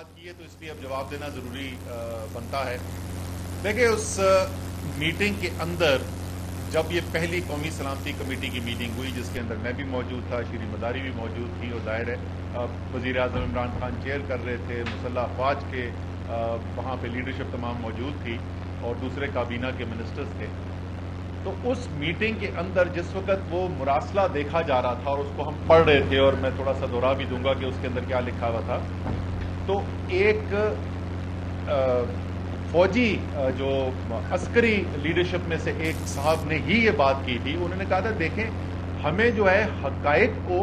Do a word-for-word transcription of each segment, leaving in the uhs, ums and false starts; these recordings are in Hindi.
बात की है तो इसलिए अब जवाब देना ज़रूरी बनता है। देखिए, उस मीटिंग के अंदर जब ये पहली कौमी सलामती कमेटी की मीटिंग हुई, जिसके अंदर मैं भी मौजूद था, श्री मदारी भी मौजूद थी, और जाहिर है वज़ीर आज़म इमरान खान चेयर कर रहे थे, मुसल्लह अफवाज के वहाँ पे लीडरशिप तमाम मौजूद थी और दूसरे काबीना के मिनिस्टर्स थे। तो उस मीटिंग के अंदर जिस वक्त वो मुरासला देखा जा रहा था और उसको हम पढ़ रहे थे, और मैं थोड़ा सा दोहरा भी दूंगा कि उसके अंदर क्या लिखा हुआ था, तो एक आ, फौजी जो अस्करी लीडरशिप में से एक साहब ने ही ये बात की थी। उन्होंने कहा था, देखें, हमें जो है हकायक को,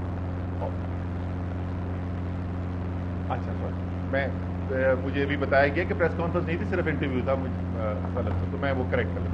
अच्छा सर मैं मुझे भी बताया गया कि प्रेस कॉन्फ्रेंस नहीं थी, सिर्फ इंटरव्यू था, मुझे गलत था, तो मैं वो करेक्ट कर लेता।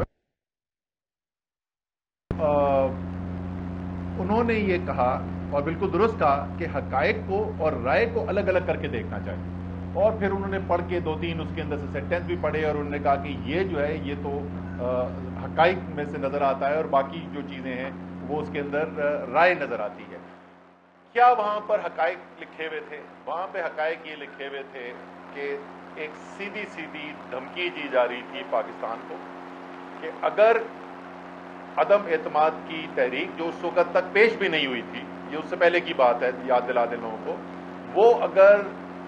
उन्होंने ये कहा और बिल्कुल दुरुस्त कहा कि हकायक को और राय को अलग अलग करके देखना चाहिए। और फिर उन्होंने पढ़ के दो तीन उसके अंदर से सेंटेंस भी पढ़े और उन्होंने कहा कि ये जो है ये तो हकायक में से नजर आता है और बाकी जो चीजें हैं वो उसके अंदर राय नजर आती है। क्या वहां पर हकायक लिखे हुए थे? वहां पे हकायक ये लिखे हुए थे कि एक सीधी सीधी धमकी दी जा रही थी पाकिस्तान को कि अगर अदम एतमाद की तहरीक, जो उस वक्त तक पेश भी नहीं हुई थी, ये उससे पहले की बात है, याद दिला दें लोगों को, वो अगर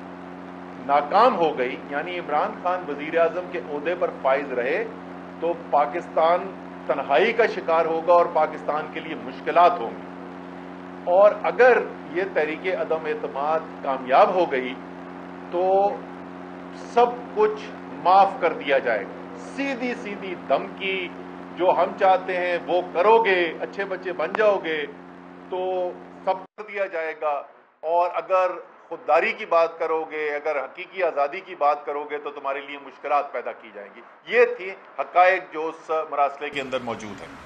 नाकाम हो गई, यानी इमरान खान वजीर आजम के ओहदे पर फाइज रहे, तो पाकिस्तान तन्हाई का शिकार होगा और पाकिस्तान के लिए मुश्किलात होंगी। और अगर ये तहरीक अदम एतमाद कामयाब हो गई तो सब कुछ माफ कर दिया जाएगा। सीधी सीधी धमकी, जो हम चाहते हैं वो करोगे, अच्छे बच्चे बन जाओगे, तो सब कर दिया जाएगा। और अगर खुददारी की बात करोगे, अगर हकीकी आज़ादी की बात करोगे, तो तुम्हारे लिए मुश्किलात पैदा की जाएंगी। ये थी हकायक जो उस मरासले के अंदर मौजूद है।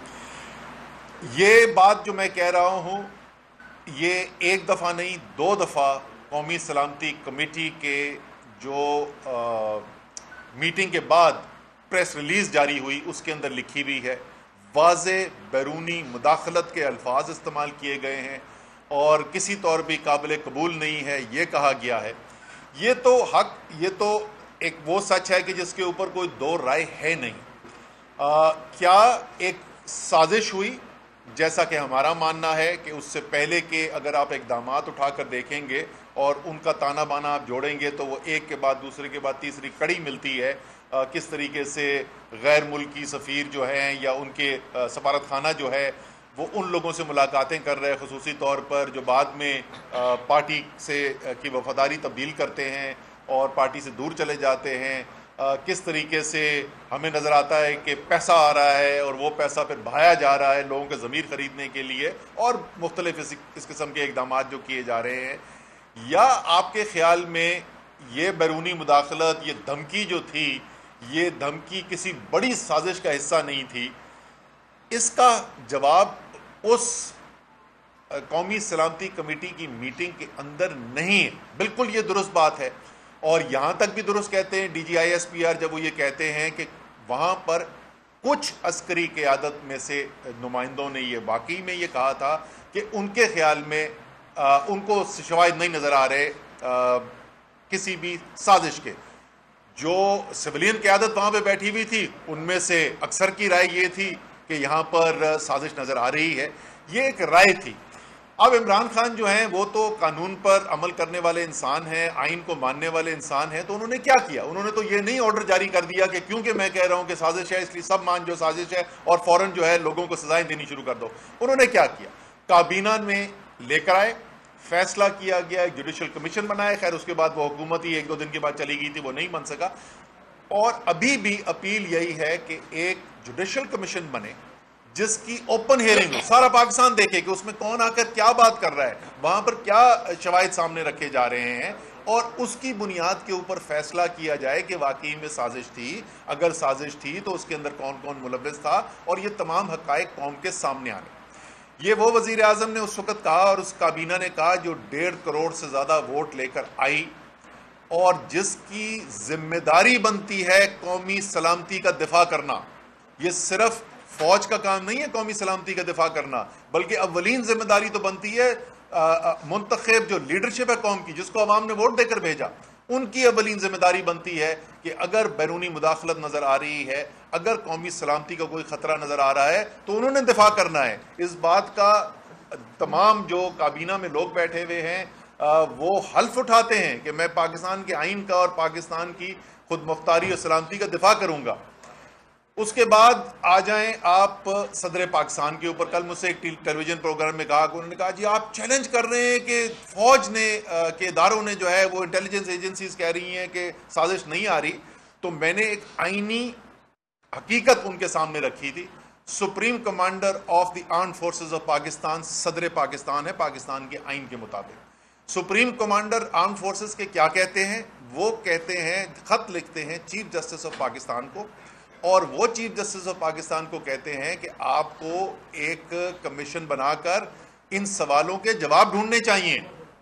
ये बात जो मैं कह रहा हूं, ये एक दफ़ा नहीं, दो दफ़ा कौमी सलामती कमेटी के जो आ, मीटिंग के बाद प्रेस रिलीज जारी हुई, उसके अंदर लिखी हुई है। वाज़े बैरूनी मुदाखलत के अल्फाज इस्तेमाल किए गए हैं और किसी तौर भी काबिल कबूल नहीं है, ये कहा गया है। ये तो हक, ये तो एक वो सच है कि जिसके ऊपर कोई दो राय है नहीं। आ, क्या एक साजिश हुई? जैसा कि हमारा मानना है कि उससे पहले के अगर आप इकदामात उठाकर देखेंगे और उनका ताना बाना आप जोड़ेंगे, तो वो एक के बाद दूसरे के बाद तीसरी कड़ी मिलती है। आ, किस तरीके से गैर मुल्की सफ़ीर जो हैं या उनके सफारत खाना जो है वो उन लोगों से मुलाकातें कर रहे हैं, ख़ुसूसी तौर पर जो बाद में आ, पार्टी से की वफादारी तब्दील करते हैं और पार्टी से दूर चले जाते हैं। आ, किस तरीके से हमें नज़र आता है कि पैसा आ रहा है और वो पैसा फिर बहाया जा रहा है लोगों के ज़मीर ख़रीदने के लिए, और मुख्तलिफ इस, इस किस्म के इक़दामात जो किए जा रहे हैं। या आपके ख्याल में ये बैरूनी मुदाखलत, ये धमकी जो थी, ये धमकी किसी बड़ी साजिश का हिस्सा नहीं थी? इसका जवाब उस कौमी सलामती कमेटी की मीटिंग के अंदर नहीं है। बिल्कुल ये दुरुस्त बात है, और यहां तक भी दुरुस्त कहते हैं D G I S P R जब वो ये कहते हैं कि वहां पर कुछ अस्करी क़यादत में से नुमाइंदों ने ये वाकई में ये कहा था कि उनके ख्याल में आ, उनको शवाहिद नहीं नजर आ रहे आ, किसी भी साजिश के। जो सिविलियन क़यादत वहाँ पे बैठी हुई थी, उनमें से अक्सर की राय ये थी कि यहाँ पर साजिश नज़र आ रही है। ये एक राय थी। अब इमरान खान जो हैं वो तो कानून पर अमल करने वाले इंसान हैं, आइन को मानने वाले इंसान हैं, तो उन्होंने क्या किया? उन्होंने तो ये नहीं ऑर्डर जारी कर दिया कि क्योंकि मैं कह रहा हूँ कि साजिश है इसलिए सब मान जो साजिश है और फौरन जो है लोगों को सजाएं देनी शुरू कर दो। उन्होंने क्या किया? काबीना में लेकर आए, फैसला किया गया, एक जुडिशल कमीशन बनाया। खैर उसके बाद वो हुकूमत ही एक दो दिन के बाद चली गई थी, वो नहीं बन सका। और अभी भी अपील यही है कि एक जुडिशल कमीशन बने जिसकी ओपन हियरिंग हो, सारा पाकिस्तान देखे कि उसमें कौन आकर क्या बात कर रहा है, वहां पर क्या शवाहिद सामने रखे जा रहे हैं, और उसकी बुनियाद के ऊपर फैसला किया जाए कि वाकई में साजिश थी। अगर साजिश थी तो उसके अंदर कौन कौन मुलव्विस था, और ये तमाम हकायक कौम के सामने आने। ये वो वजीर आजम ने उस वक्त कहा और उस काबीना ने कहा जो डेढ़ करोड़ से ज्यादा वोट लेकर आई और जिसकी जिम्मेदारी बनती है कौमी सलामती का दिफा करना। ये सिर्फ फौज का काम नहीं है कौमी सलामती का दिफा करना, बल्कि अव्वलीन जिम्मेदारी तो बनती है मुंतखब जो लीडरशिप है कौम की, जिसको अवाम ने वोट देकर भेजा, उनकी अवलीन जिम्मेदारी बनती है कि अगर बैरूनी मुदाखलत नजर आ रही है, अगर कौमी सलामती का कोई खतरा नजर आ रहा है, तो उन्होंने दिफा करना है। इस बात का तमाम जो काबीना में लोग बैठे हुए हैं वो हल्फ उठाते हैं कि मैं पाकिस्तान के आइन का और पाकिस्तान की खुद मुख्तारी और सलामती का दिफा करूंगा। उसके बाद आ जाएं आप सदर पाकिस्तान के ऊपर। कल मुझसे एक टेलीविजन प्रोग्राम में कहा, उन्होंने कहा जी आप चैलेंज कर रहे हैं कि फौज ने के इदारों ने जो है वो इंटेलिजेंस एजेंसीज कह रही हैं कि साजिश नहीं आ रही। तो मैंने एक आईनी हकीकत उनके सामने रखी थी। Supreme commander of the armed forces of Pakistan सदर पाकिस्तान है पाकिस्तान के आइन के मुताबिक। सुप्रीम कमांडर आर्म्ड फोर्सेस के क्या कहते हैं? वो कहते हैं, खत लिखते हैं चीफ जस्टिस ऑफ पाकिस्तान को, और वो चीफ जस्टिस ऑफ पाकिस्तान को कहते हैं कि आपको एक कमीशन बनाकर इन सवालों के जवाब ढूंढने चाहिए।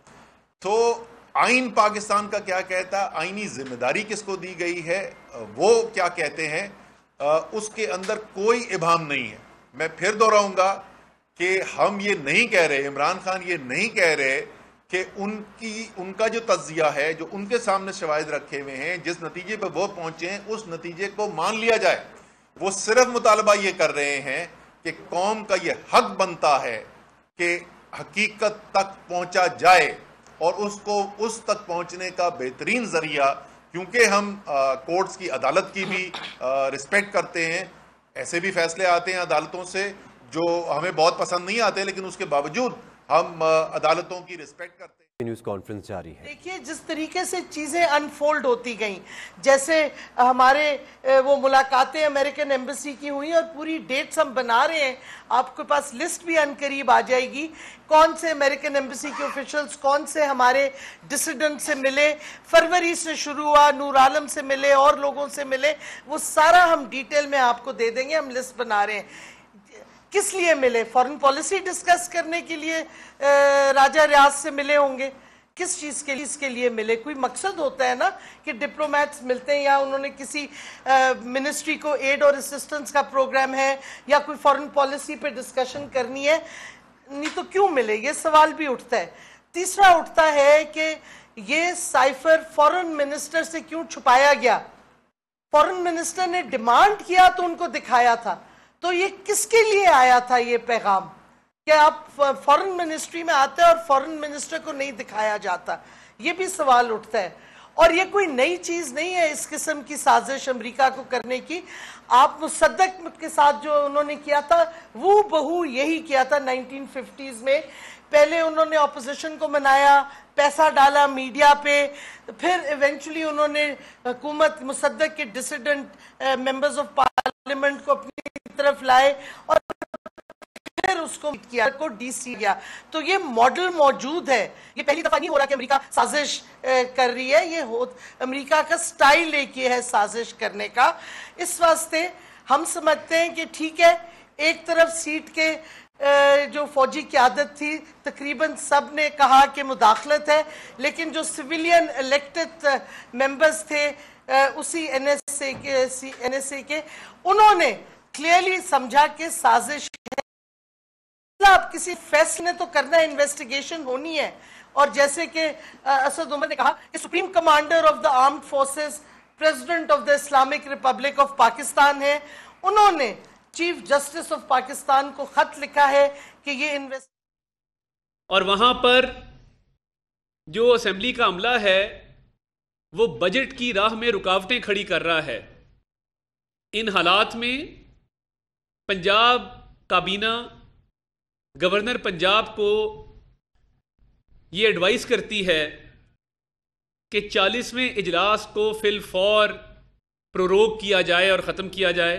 तो आइन पाकिस्तान का क्या कहता है, आइनी जिम्मेदारी किसको दी गई है, वो क्या कहते हैं, उसके अंदर कोई इबाम नहीं है। मैं फिर दोहराऊंगा कि हम ये नहीं कह रहे, इमरान खान ये नहीं कह रहे कि उनकी उनका जो तज्जिया है, जो उनके सामने शवाहिद रखे हुए हैं, जिस नतीजे पर वो पहुंचे हैं उस नतीजे को मान लिया जाए। वो सिर्फ मुतालबा ये कर रहे हैं कि कौम का ये हक बनता है कि हकीकत तक पहुंचा जाए, और उसको उस तक पहुंचने का बेहतरीन जरिया, क्योंकि हम कोर्ट्स की अदालत की भी रिस्पेक्ट करते हैं, ऐसे भी फैसले आते हैं अदालतों से जो हमें बहुत पसंद नहीं आते, लेकिन उसके बावजूद हम अदालतों की रिस्पेक्ट करते हैं। न्यूज़ कॉन्फ्रेंस जारी है। देखिए जिस तरीके से चीज़ें अनफोल्ड होती गई, जैसे हमारे वो मुलाकातें अमेरिकन एम्बेसी की हुई और पूरी डेट्स हम बना रहे हैं, आपके पास लिस्ट भी अनकरीब आ जाएगी कौन से अमेरिकन एम्बेसी के ऑफिशियल्स कौन से हमारे डिसिडेंट से मिले, फरवरी से शुरू हुआ, नूर आलम से मिले और लोगों से मिले, वो सारा हम डिटेल में आपको दे देंगे। हम लिस्ट बना रहे हैं। किस लिए मिले? फॉरेन पॉलिसी डिस्कस करने के लिए राजा रियाज से मिले होंगे। किस चीज़ के लिए इसके लिए मिले? कोई मकसद होता है ना कि डिप्लोमेट्स मिलते हैं, या उन्होंने किसी मिनिस्ट्री को एड और असिस्टेंस का प्रोग्राम है, या कोई फॉरेन पॉलिसी पे डिस्कशन करनी है, नहीं तो क्यों मिले? ये सवाल भी उठता है। तीसरा उठता है कि ये साइफर फॉरेन मिनिस्टर से क्यों छुपाया गया? फॉरेन मिनिस्टर ने डिमांड किया तो उनको दिखाया था, तो ये किसके लिए आया था ये पैगाम? क्या आप फॉरेन मिनिस्ट्री में आते हैं और फॉरेन मिनिस्टर को नहीं दिखाया जाता? ये भी सवाल उठता है। और ये कोई नई चीज नहीं है इस किस्म की साजिश अमेरिका को करने की। आप मुसद्दक के साथ जो उन्होंने किया था वो बहू यही किया था नाइनटीन फिफ्टीज़ में। पहले उन्होंने ऑपोजिशन को मनाया, पैसा डाला मीडिया पे, फिर इवेंचुअली उन्होंने हुकूमत मुसद्दक के डिसिडेंट मेंबर्स ऑफ पार्लियामेंट को अपनी तरफ लाए और फिर उसको किया को डीसी किया। तो ये मॉडल मौजूद है, ये पहली दफा नहीं हो रहा कि अमेरिका साजिश कर रही है, ये हो अमेरिका का स्टाइल एक ये है साजिश करने का। इस वास्ते हम समझते हैं कि ठीक है, एक तरफ सीट के जो फौजी क़यादत थी तकरीबन सब ने कहा कि मुदाखलत है, लेकिन जो सिविलियन इलेक्टेड मेंबर्स थे उसी एनएसए के एनएसए के उन्होंने क्लियरली समझा कि साजिश है। अब किसी फैसले तो करना, इन्वेस्टिगेशन होनी है। और जैसे कि असद उमर ने कहा कि supreme commander of the armed forces president of the Islamic republic of Pakistan है, उन्होंने चीफ जस्टिस ऑफ पाकिस्तान को खत लिखा है कि ये इन्वेस्ट और वहां पर जो असेंबली का अमला है वो बजट की राह में रुकावटें खड़ी कर रहा है। इन हालात में पंजाब काबीना गवर्नर पंजाब को ये एडवाइस करती है कि चालीसवें इजलास को फिल फौर प्रोरोग किया जाए और ख़त्म किया जाए।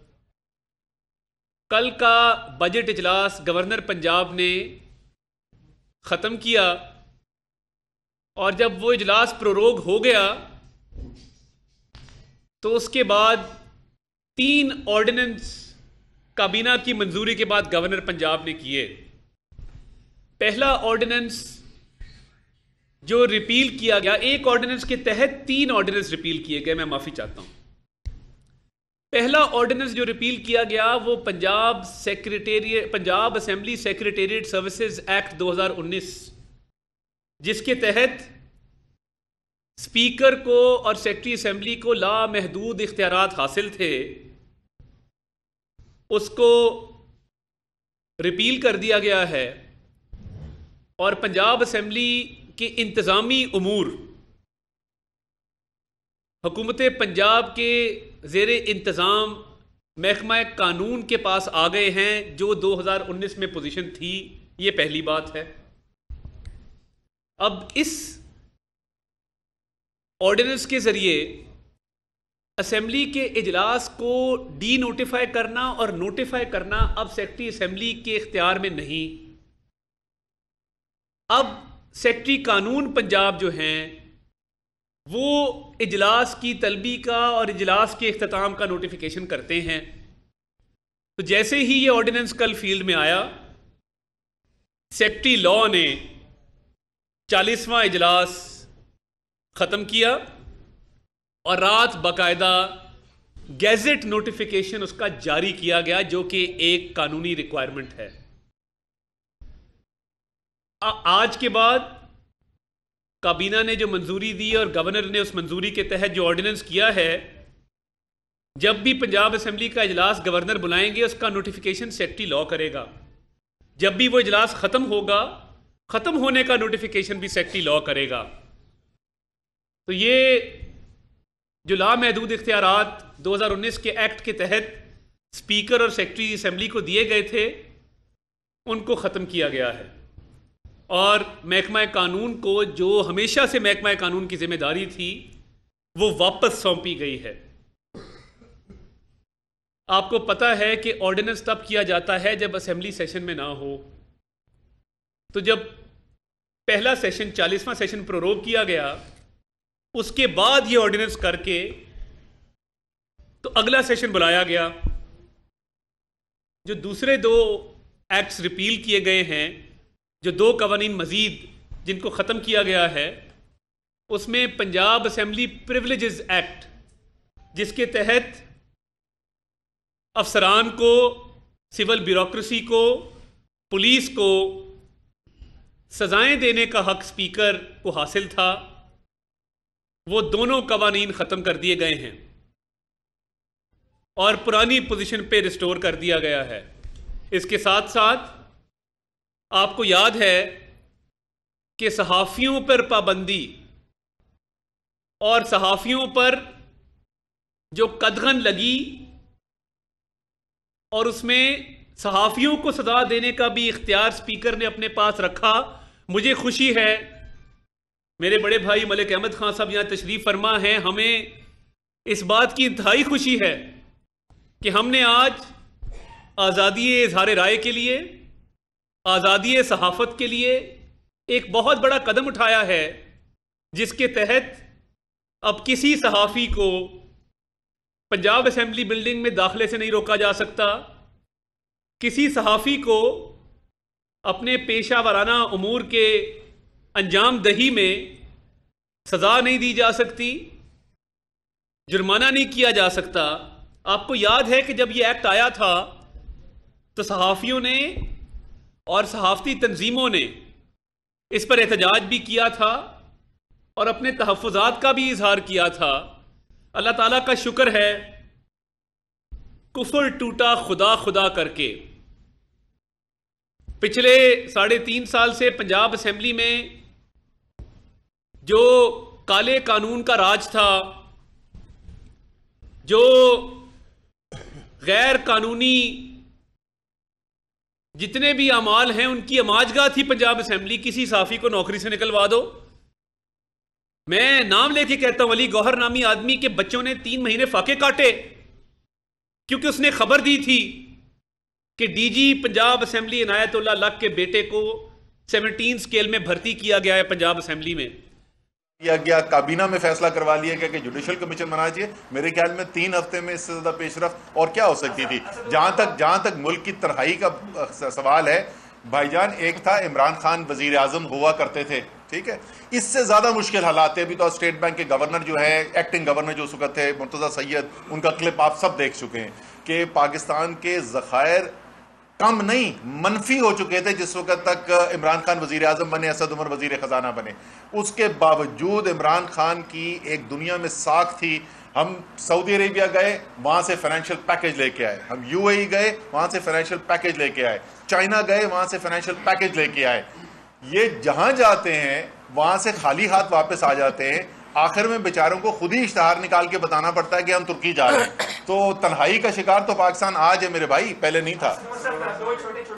कल का बजट इजलास गवर्नर पंजाब ने ख़त्म किया और जब वो इजलास प्रोरोग हो गया तो उसके बाद तीन ऑर्डिनेंस काबीना की मंजूरी के बाद गवर्नर पंजाब ने किए। पहला ऑर्डिनेंस जो रिपील किया गया, एक ऑर्डिनेंस के तहत तीन ऑर्डिनेंस रिपील किए गए, मैं माफ़ी चाहता हूं। पहला ऑर्डिनेंस जो रिपील किया गया वो Punjab secretariat Punjab assembly secretariat services act दो हज़ार उन्नीस, जिसके तहत स्पीकर को और सेक्रेटरी असेंबली को लामहदूद इख्तियारात हासिल थे, उसको रिपील कर दिया गया है और पंजाब असेंबली के इंतज़ामी उमूर हुकूमत पंजाब के ज़ेरे इंतज़ाम महकमा कानून के पास आ गए हैं, जो दो हज़ार उन्नीस में पोजीशन थी। ये पहली बात है। अब इस ऑर्डिनेंस के ज़रिए असेंबली के इजलास को डी नोटिफाई करना और नोटिफाई करना अब सेक्रेटरी असेंबली के इख्तियार में नहीं। अब सेक्रेटरी कानून पंजाब जो हैं वो इजलास की तलबी का और इजलास के इख्तिताम का नोटिफिकेशन करते हैं। तो जैसे ही ये ऑर्डिनेंस कल फील्ड में आया, सेक्रेटरी लॉ ने चालीसवां इजलास ख़त्म किया और रात बाकायदा गैजेट नोटिफिकेशन उसका जारी किया गया, जो कि एक कानूनी रिक्वायरमेंट है। आ, आज के बाद काबीना ने जो मंजूरी दी और गवर्नर ने उस मंजूरी के तहत जो ऑर्डिनेंस किया है, जब भी पंजाब असेंबली का इजलास गवर्नर बुलाएंगे उसका नोटिफिकेशन सेक्रेटरी लॉ करेगा। जब भी वो इजलास ख़त्म होगा, ख़त्म होने का नोटिफिकेशन भी सेक्रेटरी लॉ करेगा। तो ये जो लामहदूद इख्तियारात दो हज़ार उन्नीस के एक्ट के तहत स्पीकर और सेक्रेटरी असेंबली को दिए गए थे, उनको ख़त्म किया गया है और महकमा कानून को जो हमेशा से महकमा कानून की जिम्मेदारी थी वो वापस सौंपी गई है। आपको पता है कि ऑर्डिनेंस तब किया जाता है जब असेंबली सेशन में ना हो। तो जब पहला सेशन चालीसवां सेशन प्रोरोग किया गया, उसके बाद ये ऑर्डिनेंस करके तो अगला सेशन बुलाया गया। जो दूसरे दो एक्ट्स रिपील किए गए हैं, जो दो कवानीन मजीद जिनको ख़त्म किया गया है, उसमें पंजाब असेंबली प्रिविलेजेस एक्ट, जिसके तहत अफसरान को, सिविल ब्यूरोक्रेसी को, पुलिस को सजाएं देने का हक स्पीकर को हासिल था, वो दोनों कवानीन ख़त्म कर दिए गए हैं और पुरानी पोजीशन पे रिस्टोर कर दिया गया है। इसके साथ साथ आपको याद है कि सहाफ़ियों पर पाबंदी और सहाफ़ियों पर जो कदगन लगी और उसमें सहाफ़ियों को सजा देने का भी इख्तियार स्पीकर ने अपने पास रखा। मुझे खुशी है, मेरे बड़े भाई मलिक अहमद खान साहब यहाँ तशरीफ़ फरमा हैं, हमें इस बात की इंतहाई खुशी है कि हमने आज आज़ादी इज़हार राय के लिए, आज़ादी सहाफ़त के लिए एक बहुत बड़ा कदम उठाया है, जिसके तहत अब किसी सहाफ़ी को पंजाब असेंबली बिल्डिंग में दाखिले से नहीं रोका जा सकता, किसी सहाफ़ी को अपने पेशा वाराना उमूर के अंजाम दही में सज़ा नहीं दी जा सकती, जुर्माना नहीं किया जा सकता। आपको याद है कि जब ये एक्ट आया था तो सहाफ़ियों ने और सहाफ़ती तंजीमों ने इस पर एहतजाज भी किया था और अपने तहफ़्फ़ुज़ात का भी इजहार किया था। अल्लाह ताला का शुक्र है, कुफर टूटा खुदा खुदा करके पिछले साढ़े तीन साल से पंजाब असेंबली में जो काले कानून का राज था, जो गैर कानूनी जितने भी अमाल हैं उनकी अमाजगा थी पंजाब असेंबली, किसी साफी को नौकरी से निकलवा दो। मैं नाम लेके कहता हूं, अली गौहर नामी आदमी के बच्चों ने तीन महीने फाके काटे क्योंकि उसने खबर दी थी कि डीजी पंजाब असेंबली इनायतुल्लाह लक के बेटे को सत्रह स्केल में भर्ती किया गया है पंजाब असेंबली में। किया गया, काबीना में फैसला करवा लिया गया कि जुडिशल कमीशन बनाना चाहिए। मेरे ख्याल में तीन हफ्ते में इससे ज्यादा पेशरफ और क्या हो सकती थी। जहां तक जहां तक मुल्क की तन्हाई का सवाल है, भाईजान, एक था इमरान खान वजीर आजम हुआ करते थे, ठीक है, इससे ज्यादा मुश्किल हालात है। अभी तो स्टेट बैंक के गवर्नर जो है, एक्टिंग गवर्नर जो उस वक्त थे, मुर्तजा सैयद, उनका क्लिप आप सब देख चुके हैं कि पाकिस्तान के ज़खायर कम नहीं मनफी हो चुके थे जिस वक्त तक इमरान खान वजीर आजम बने, असद उमर वजीर खजाना बने। उसके बावजूद इमरान खान की एक दुनिया में साख थी। हम सऊदी अरेबिया गए, वहां से फाइनेंशियल पैकेज लेके आए, हम यूएई गए, वहां से फाइनेंशियल पैकेज लेके आए, चाइना गए, वहां से फाइनेंशियल पैकेज लेके आए। ये जहां जाते हैं वहां से खाली हाथ वापस आ जाते हैं। आखिर में बेचारों को खुद ही इश्तहार निकाल के बताना पड़ता है कि हम तुर्की जा रहे हैं। तो तन्हाई का शिकार तो पाकिस्तान आज है मेरे भाई, पहले नहीं था।